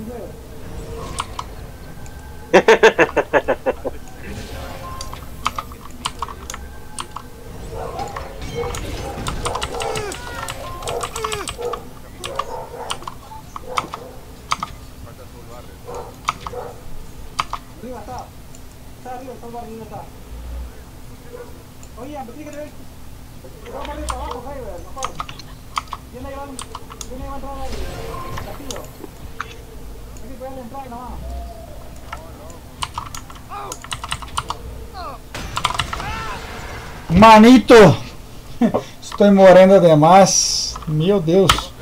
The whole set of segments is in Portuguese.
Manito, estoy morrendo demais. Meu Deus.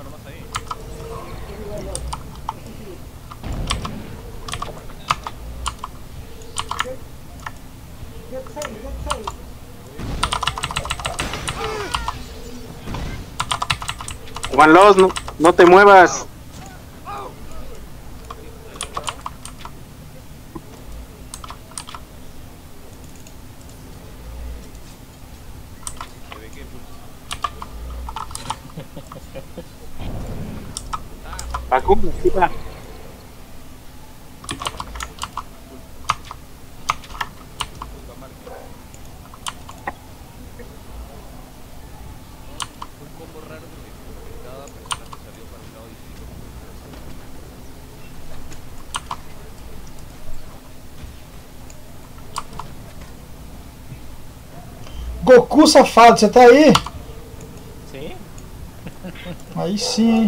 Juan Los, no te muevas. Paco, mira. Goku safado, você tá aí? Sim. Aí sim, hein?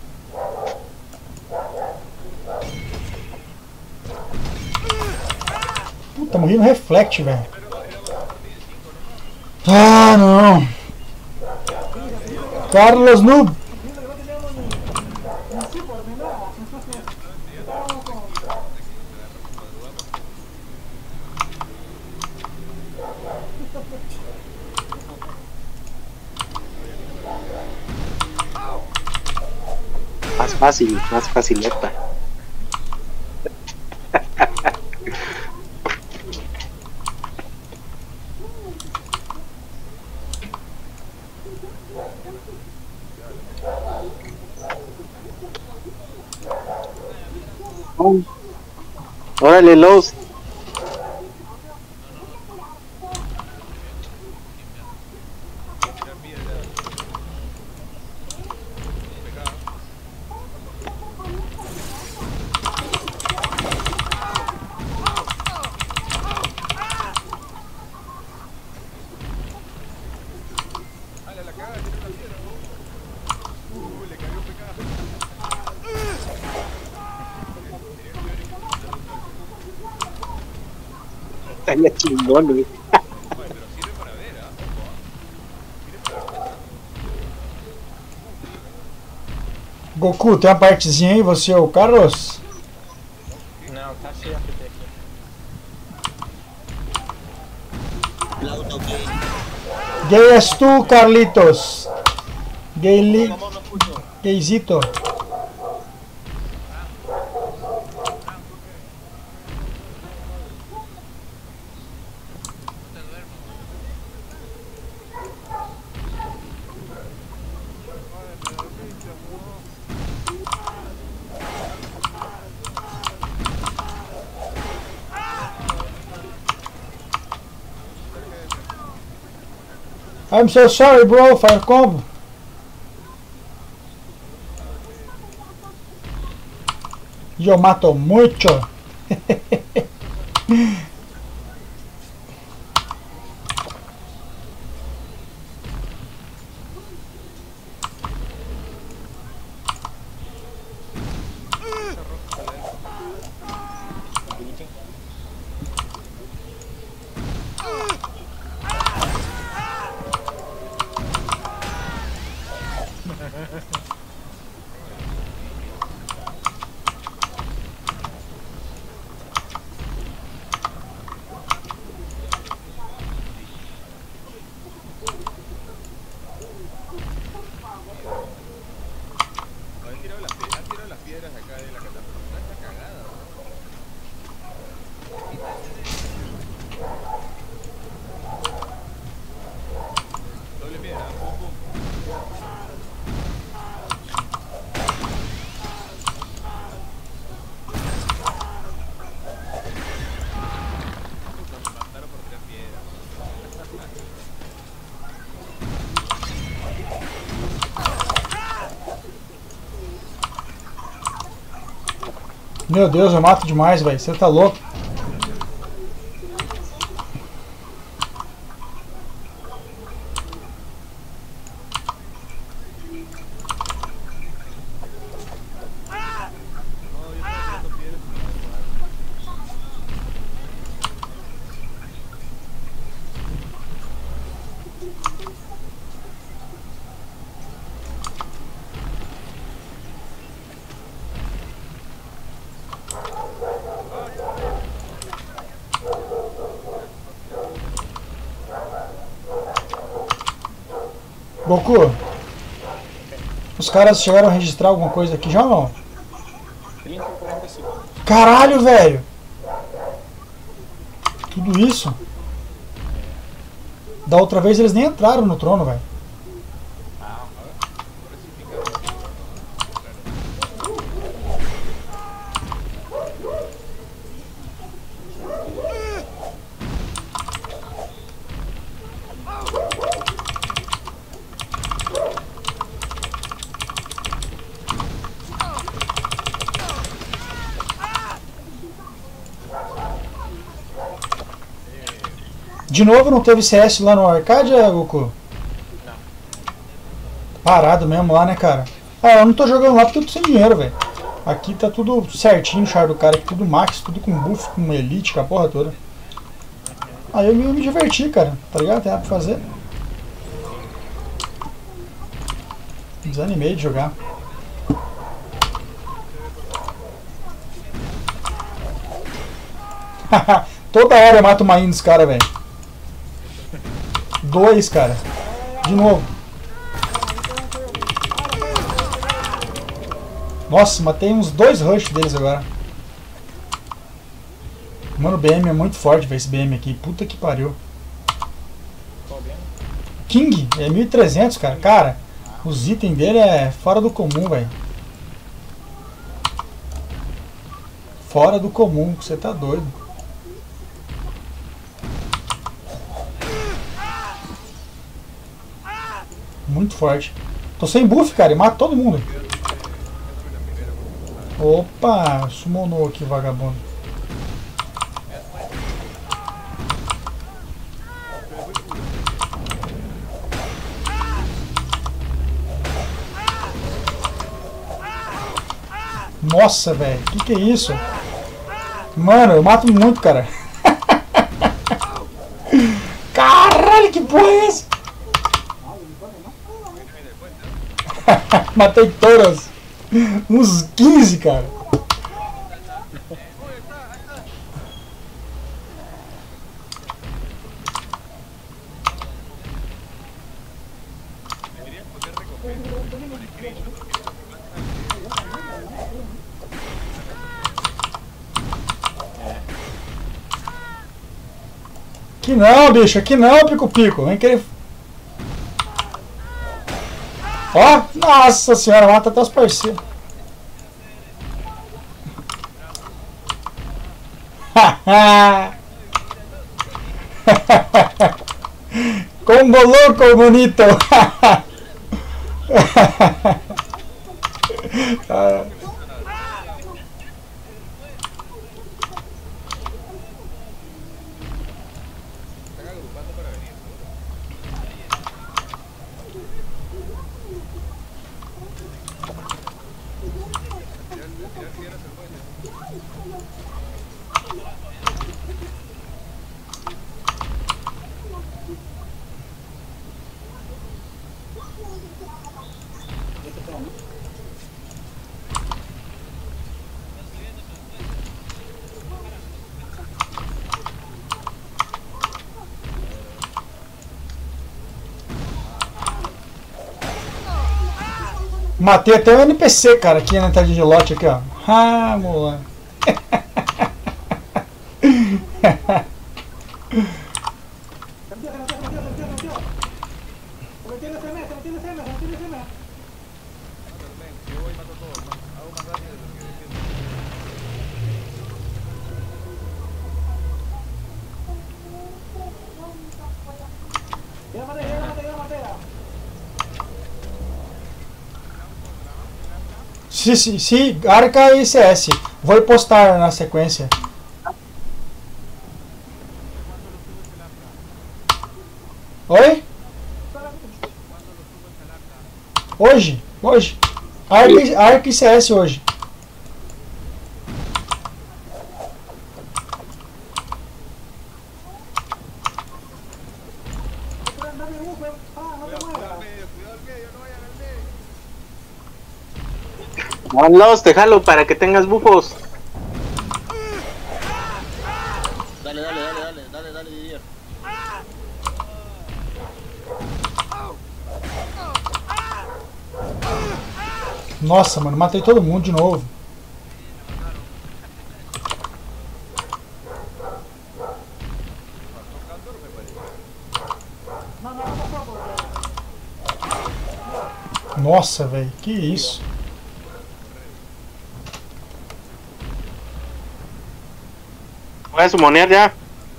Puta, morri no reflect, velho. Ah, não. Carlos Noob. Más facileta. Órale, Los. Estaría chingón, güey. Goku, tem uma partezinha aí, você ou o Carlos? Não, tá cheio a PT aqui. Gay és tu, Carlitos. Gayzito. I'm so sorry, bro, fire combo. Yo mato mucho. Meu Deus, eu mato demais, velho. Você tá louco? Goku, os caras chegaram a registrar alguma coisa aqui já ou não? 30 ou 40 segundos. Caralho, velho! Tudo isso? Da outra vez eles nem entraram no trono, velho. De novo não teve CS lá no arcade, Goku? Não. Parado mesmo lá, né, cara? Ah, eu não tô jogando lá porque eu tô sem dinheiro, velho. Aqui tá tudo certinho, char do cara, tudo max, tudo com buff, com elite, com a porra toda. Aí eu me diverti, cara, tá ligado? Tem nada pra fazer. Desanimei de jogar. Toda hora eu mato uma in dos caras, velho. 2, cara. De novo. Nossa, matei uns 2 rush deles agora. Mano, o BM é muito forte, velho, esse BM aqui. Puta que pariu. Qual BM? King, é 1300, cara. Cara, os itens dele é fora do comum, velho. Fora do comum, você tá doido. Muito forte. Tô sem buff, cara, e mato todo mundo. Opa, summonou aqui, vagabundo. Nossa, velho, que é isso? Mano, eu mato muito, cara. Caralho, que porra é essa? Matei todas. Uns 15, cara. Aqui não, bicho. Aqui não, pico-pico. Vem querer... Ó, nossa senhora, mata até os parceiros. Combo louco, bonito. Matei até o NPC, cara, aqui na entrada de lote aqui, ó. Ah, moleque. Sí, arca y CS. Vou postar na sequência. Oi? Hoje? Hoje. Arc e CS hoje. Vámonos, te jalo para que tengas bufos. Dale, Didier. Nossa, mano, matei todo mundo de novo. Nossa, velho, que isso? Voy a summonear ya.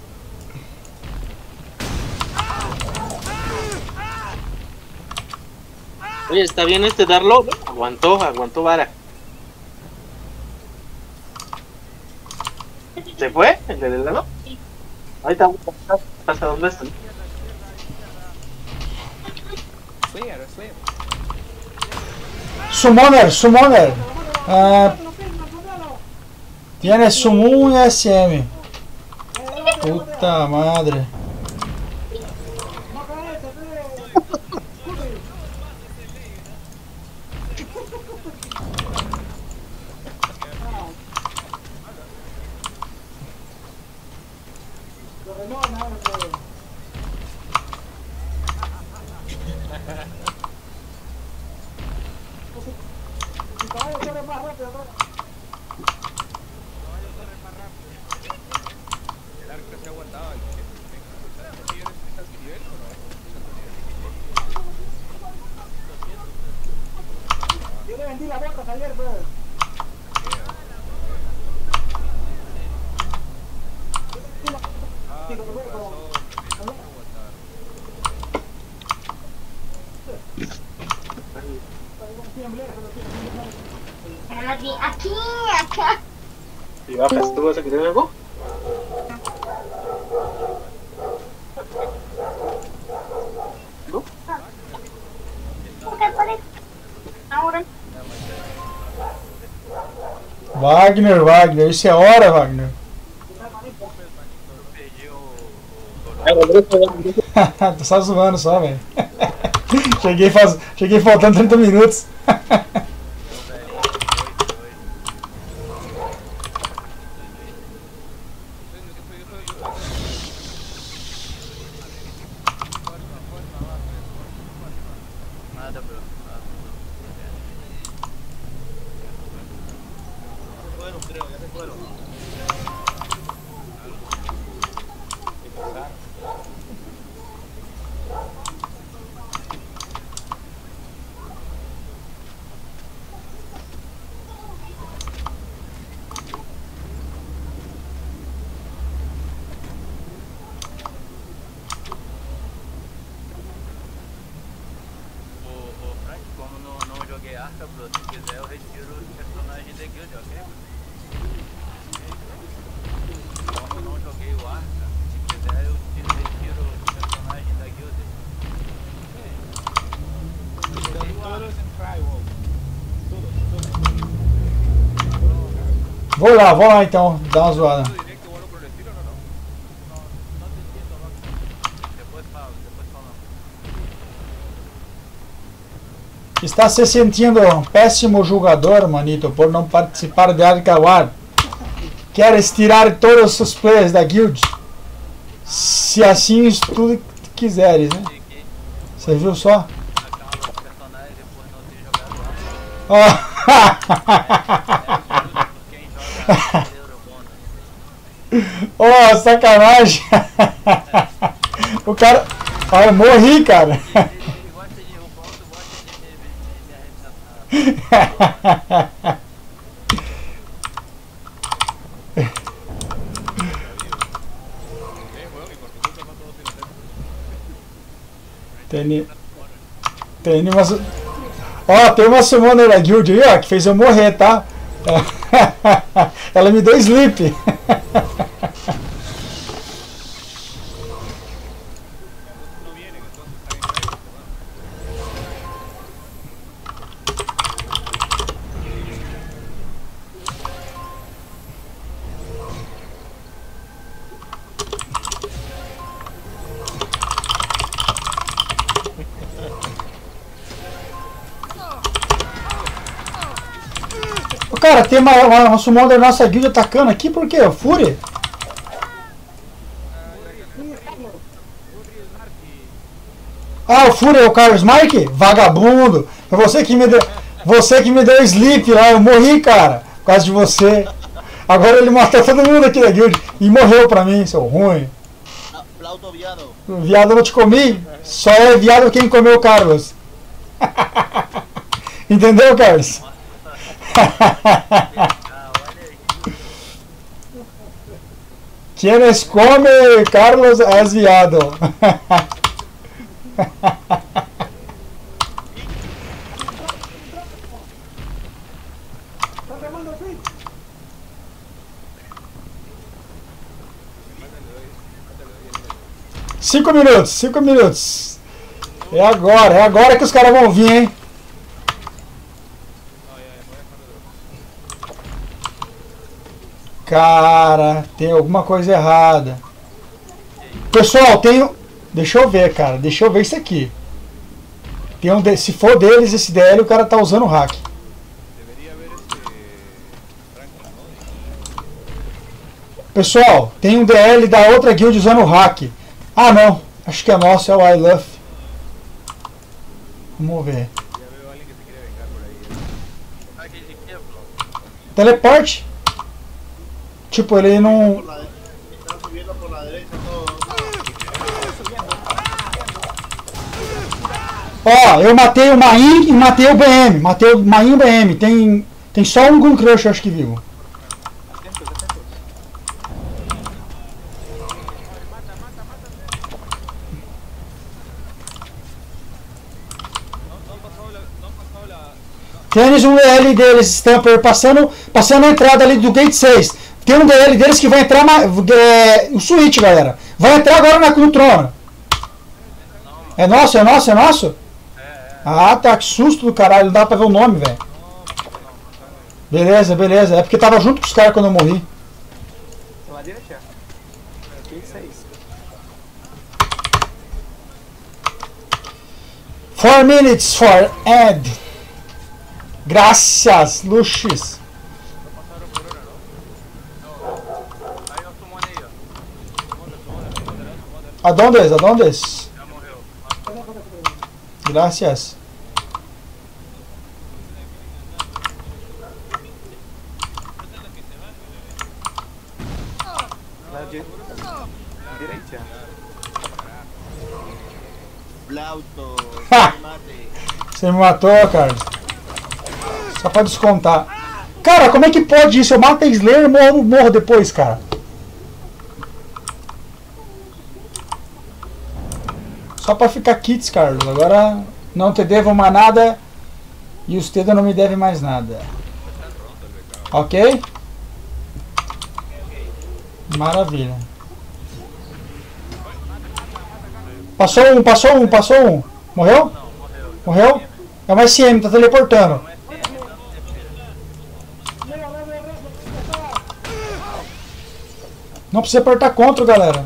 Oye, ¿está bien darlo? Aguantó vara. ¿Se fue? ¿El del lado? Ahí está, ¿hasta dónde están? Slayer. Summoner. Tiene Summon e SM. Puta madre. Yo le vendí la bota ayer, bro. Aquí, acá. ¿Y bajas? ¿Tú vas a querer algo? ¿No? Ahora. Wagner, isso é hora, Wagner. Tô só zoando só, velho. Cheguei faltando 30 minutos. Nada, bro. Ya se fueron. Frank, como não joguei Arca, bro, se quiser eu retiro os personagens da guild, ok? Como não joguei o Arca, se quiser eu retiro os personagens da guild. Estão todos em Firewall. Todos. Vou lá então, dar uma zoada. Depois falamos. Está se sentindo um péssimo jogador, manito, por não participar de Arca War. Queres tirar todos os players da guild? Se assim isso tudo que quiseres, né? Você viu só? Oh, sacanagem! O cara... Ah, eu morri, cara! Tem uma... Ó, tem uma summoner da guild aí, ó, que fez eu morrer, tá? Ela me deu sleep. No vienen, entonces está bien ahí, ¿no? Ô, cara, tem uma summon da nossa guild atacando aqui, por quê? Fúria? Ah, o Fúria é o Carlos Mike? Vagabundo! Foi você que me deu sleep lá, eu morri, cara, por causa de você. Agora ele matou todo mundo aqui da guild e morreu pra mim, seu ruim. Flauto viado. Viado eu não te comi, só é viado quem comeu o Carlos. Entendeu, Carlos? Quienes come Carlos es viado. Está remando el fin. 5 minutos, 5 minutos. É agora que os caras vão vir, hein? Cara, tem alguma coisa errada. Pessoal, deixa eu ver, cara. Deixa eu ver isso aqui. Se for deles esse DL, o cara tá usando o hack. Debería haber Franklin, ¿no? Pessoal, tem um DL da outra guild usando o hack. Ah, não. Acho que é nosso, é o I Love. Vamos ver. Ya veo a alguien que se quiere vengar por ahí. Aquí de qué, bro. Teleporte. Tipo, ele não... Están subiendo por la derecha todo. Ó, eu matei o Main e matei o BM. Matei o Main e o BM. Tem só um Gun Crush, acho que vivo. Atentos, atentos. Tênis um DL deles, Stamper, passando a entrada ali do Gate 6. Tem um DL deles que vai entrar o Switch, galera. Vai entrar agora no trono. É nosso, é nosso, é nosso? Ah, tá, que susto do caralho, não dá pra ver o nome, velho. Beleza, beleza. É porque tava junto com os caras quando eu morri. A la derecha. Aquí 6. 4 minutes for Ed. Gracias, Luxis. Hay dos sumonillas. Adondes, adondes. Ya morreu. Gracias. La derecha. Flauto. Ha! Mate. Você me matou, Carlos. Só pra descontar. Cara, como é que pode isso? Eu mato a Slayer e morro depois, cara. Só pra ficar kits, Carlos. Agora não te devo mais nada. E os teus não me devem mais nada. Ok? Maravilha. Passou um, passou um, passou um. Morreu? Morreu? É uma SM, tá teleportando. Não precisa apertar contra, galera.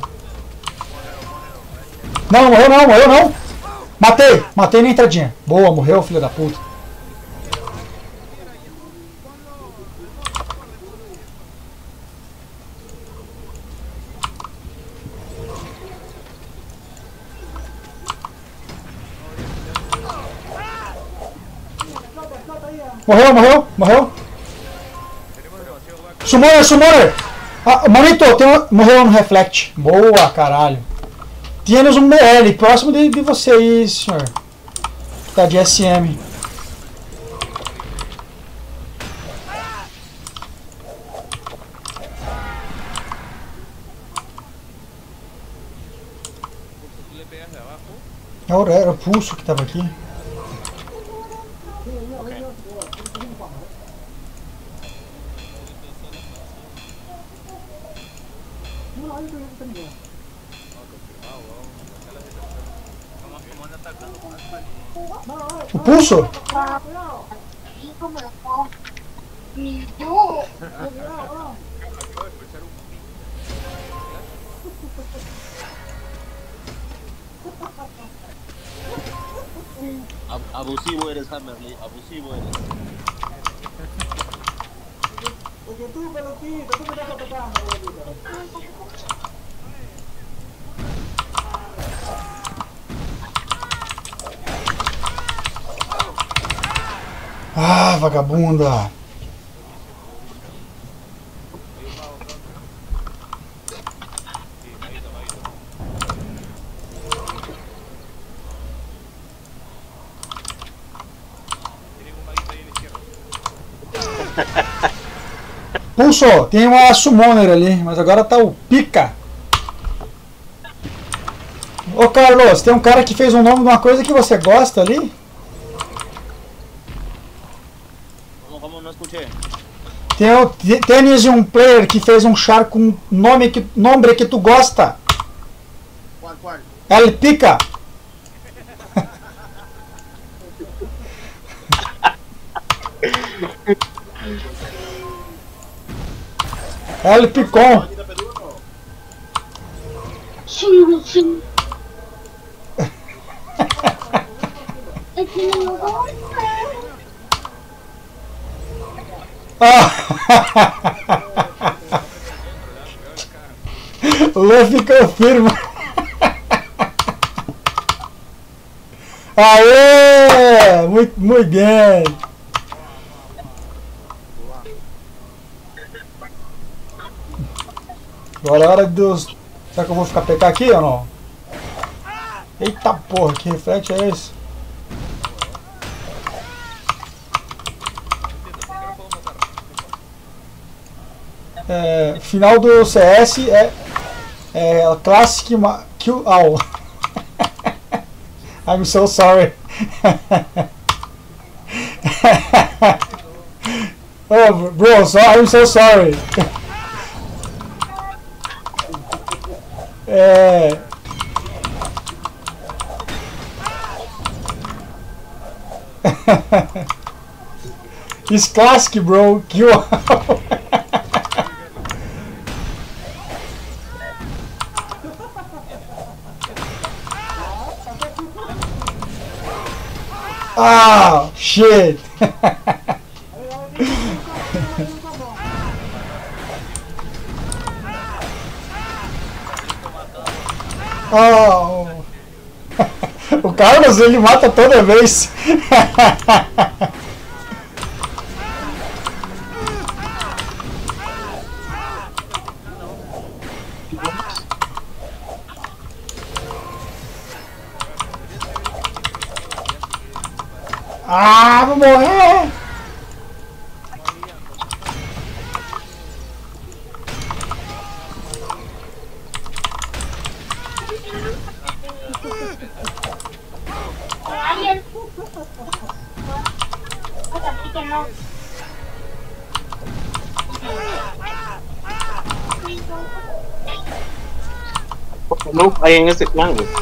Não, morreu não, morreu não. Matei, matei na entradinha. Boa, morreu, filho da puta. Morreu, morreu, morreu. Summoner, summoner. Ah, Manito, morreu no Reflect. Boa, caralho. Temos um BL próximo de você aí, senhor. Tá de SM. Era o pulso que tava aqui. No, yo estoy bien. Estamos tomando atacando con esto ali. O pulso? Cuidado. Y como lo puedo. Ni yo. Cuidado, vamos. Acabo de escuchar un pi. Abusivo eres, Hammerly, abusivo eres. Porque tú, pelotito, tú me estás atacando, pelotito. Ah, vagabunda. Sí, maguito, maguito. Tienen un maguito ahí a la izquierda. Pulso, tem uma summoner ali, mas agora tá o Pica. Ô Carlos, tem um cara que fez um nome de uma coisa que você gosta ali? ¿Cómo no escuché? Tens um player que fez um char com nome que tu gosta. ¿Cuál? El Pica. El Picon. Máquina peludo. Sí, sí. Es que no lo gusta. Luffy confirma. Aê! Muito bem. Agora é hora de Deus. Será que eu vou ficar PK aqui ou não? Eita porra, que reflexo é esse? Final do CS é Classic Kill All. I'm so sorry. Oh, bro, I'm so sorry. It's classic, bro. Kill All. Ah, shit. Oh. O Carlos, ele mata toda vez. Ah, vou morrer! Ay, así que no. No hay en ese plan, güey.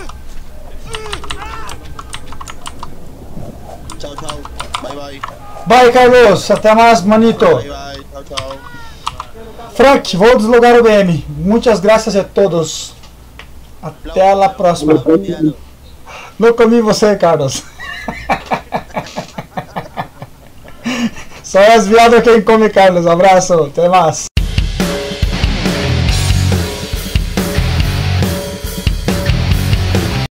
Chao, chao. Bye, bye. Bye, Carlos. Até mais, manito. Bye, bye. Chao, chao. Frank, vou deslogar o BM. Muitas graças a todos. Até a próxima. Comiendo. Não comi você, Carlos. Só as viadas quem come, Carlos. Abraço. Até mais.